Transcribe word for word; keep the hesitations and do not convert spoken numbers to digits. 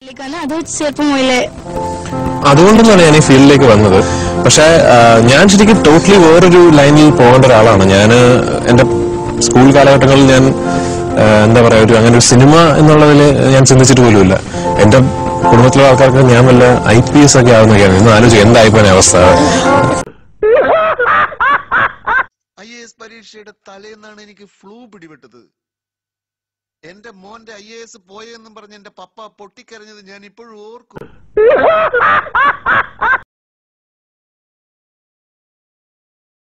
അത് ചെറുപ്പം മുതലേ അതുകൊണ്ടാണ് ഞാൻ ഈ ഫീൽഡിലേക്ക് വന്നത്. പക്ഷെ ഞാൻ ശരിക്കും ടോട്ടലി വേറൊരു ലൈനിൽ പോകേണ്ട ഒരാളാണ്. ഞാൻ എന്റെ സ്കൂൾ കാലഘട്ടങ്ങളിൽ ഞാൻ എന്താ പറയാ ഒരു അങ്ങനെ ഒരു സിനിമ എന്നുള്ളതിൽ ഞാൻ ചിന്തിച്ചിട്ട് പോലുമില്ല. എന്റെ കുടുംബത്തിലെ ആൾക്കാർക്ക് ഞാൻ വല്ല ഐ പി എസ് ഒക്കെ ആവുന്നൊക്കെയാണ്. ഇന്ന് ആലോചിച്ചു എന്തായിപ്പോയ അവസ്ഥ. ഐ എ എസ് പരീക്ഷയുടെ തലേന്നാണ് എനിക്ക് ഫ്ലൂ പിടിപെട്ടത്. എന്റെ മോന്റെ ഐ എ എസ് പോയെന്നും പറഞ്ഞ് എന്റെ പപ്പ പൊട്ടിക്കരഞ്ഞത് ഞാൻ ഇപ്പോഴും ഓർക്കും.